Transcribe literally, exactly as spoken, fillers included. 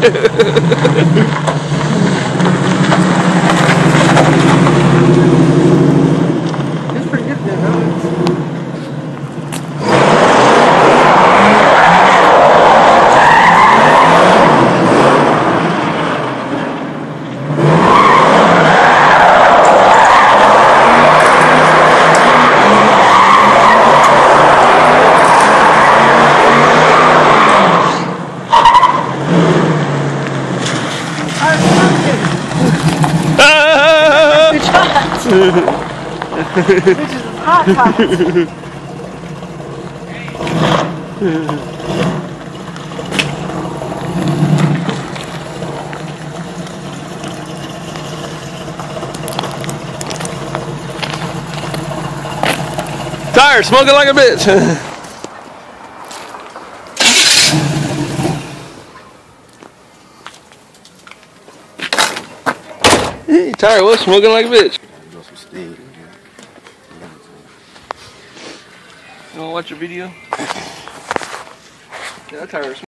It's pretty good there, though. Which is hot pot. Tire smoking like a bitch. Hey, Tire was smoking like a bitch. You wanna watch your video? Yeah, that tire